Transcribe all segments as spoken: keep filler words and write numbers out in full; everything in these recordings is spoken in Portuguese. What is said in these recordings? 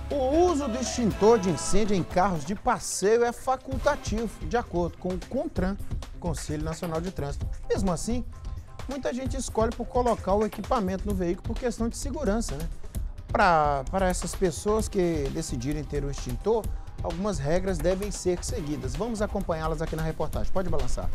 O uso do extintor de incêndio em carros de passeio é facultativo, de acordo com o CONTRAN, Conselho Nacional de Trânsito. Mesmo assim, muita gente escolhe por colocar o equipamento no veículo por questão de segurança, né? Para para essas pessoas que decidirem ter o extintor, algumas regras devem ser seguidas. Vamos acompanhá-las aqui na reportagem. Pode balançar.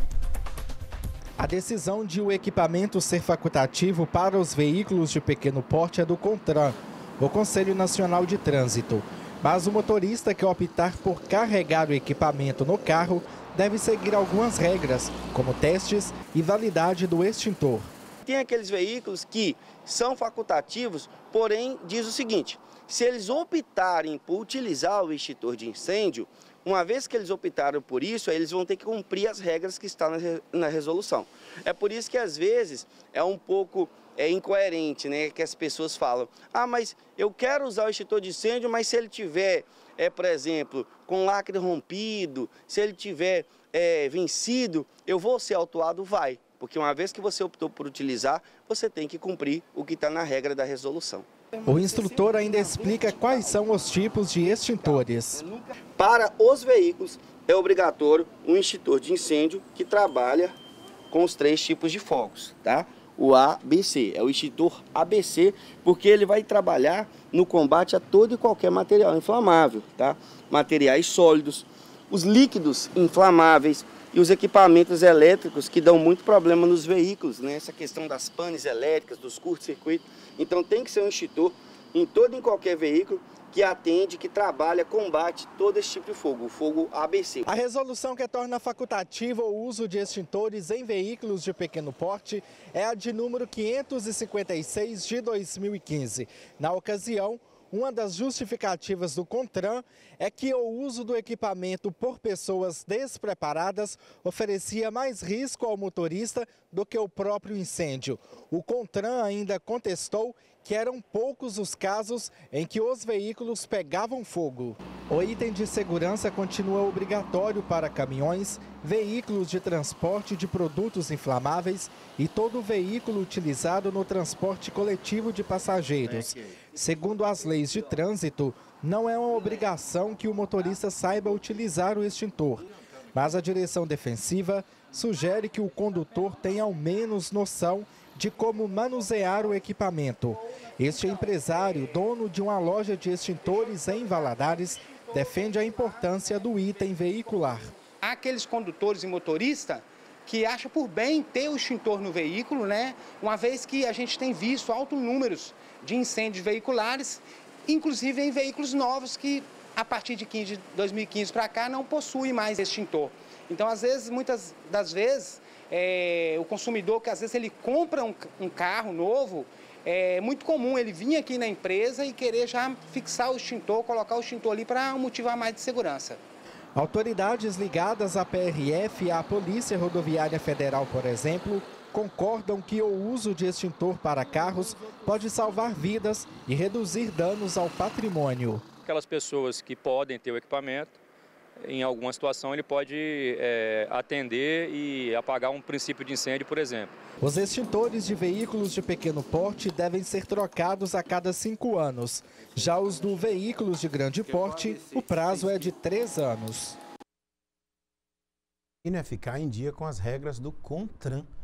A decisão de o equipamento ser facultativo para os veículos de pequeno porte é do CONTRAN, o Conselho Nacional de Trânsito. Mas o motorista que optar por carregar o equipamento no carro deve seguir algumas regras, como testes e validade do extintor. Tem aqueles veículos que são facultativos, porém diz o seguinte: se eles optarem por utilizar o extintor de incêndio, uma vez que eles optaram por isso, eles vão ter que cumprir as regras que estão na resolução. É por isso que às vezes é um pouco é incoerente, né, que as pessoas falam: ah, mas eu quero usar o extintor de incêndio, mas se ele tiver, é, por exemplo, com lacre rompido, se ele tiver é, vencido, eu vou ser autuado? Vai, porque uma vez que você optou por utilizar, você tem que cumprir o que está na regra da resolução. O instrutor ainda explica quais são os tipos de extintores. Para os veículos, é obrigatório um extintor de incêndio que trabalha com os três tipos de fogos, tá? O A B C, é o extintor A B C, porque ele vai trabalhar no combate a todo e qualquer material inflamável, tá? Materiais sólidos, os líquidos inflamáveis e os equipamentos elétricos que dão muito problema nos veículos, né? Essa questão das panes elétricas, dos curtos-circuitos. Então tem que ser um extintor em todo e qualquer veículo que atende, que trabalha, combate todo esse tipo de fogo, o fogo A B C. A resolução que torna facultativo o uso de extintores em veículos de pequeno porte é a de número quinhentos e cinquenta e seis de dois mil e quinze. Na ocasião, uma das justificativas do CONTRAN é que o uso do equipamento por pessoas despreparadas oferecia mais risco ao motorista do que o próprio incêndio. O CONTRAN ainda contestou que eram poucos os casos em que os veículos pegavam fogo. O item de segurança continua obrigatório para caminhões, veículos de transporte de produtos inflamáveis e todo veículo utilizado no transporte coletivo de passageiros. Segundo as leis de trânsito, não é uma obrigação que o motorista saiba utilizar o extintor, mas a direção defensiva sugere que o condutor tenha ao menos noção de como manusear o equipamento. Este empresário, dono de uma loja de extintores em Valadares, defende a importância do item veicular. Há aqueles condutores e motoristas que acham por bem ter o extintor no veículo, né? Uma vez que a gente tem visto altos números de incêndios veiculares, inclusive em veículos novos que, a partir de dois mil e quinze para cá, não possuem mais extintor. Então, às vezes, muitas das vezes, é, o consumidor, que às vezes ele compra um, um carro novo, é muito comum ele vir aqui na empresa e querer já fixar o extintor, colocar o extintor ali para um motivo a mais de segurança. Autoridades ligadas à P R F e à Polícia Rodoviária Federal, por exemplo, concordam que o uso de extintor para carros pode salvar vidas e reduzir danos ao patrimônio. Aquelas pessoas que podem ter o equipamento, em alguma situação ele pode é, atender e apagar um princípio de incêndio, por exemplo. Os extintores de veículos de pequeno porte devem ser trocados a cada cinco anos. Já os do veículos de grande porte, o prazo é de três anos. E não é ficar em dia com as regras do CONTRAN.